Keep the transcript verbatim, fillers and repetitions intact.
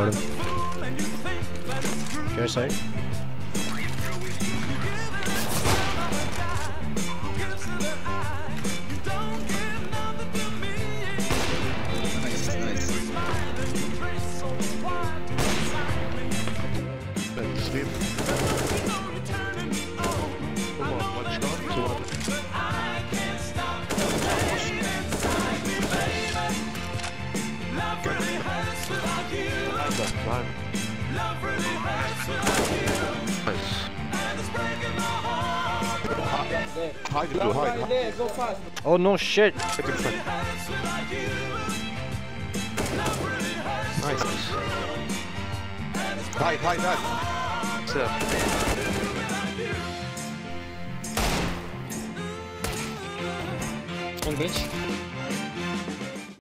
him. Go side. Sleep. Come on, watch out. Two one. Nice. Hide, blue, hide. Oh no shit! Nice. Hide, hide, hide. Sit up. On bench.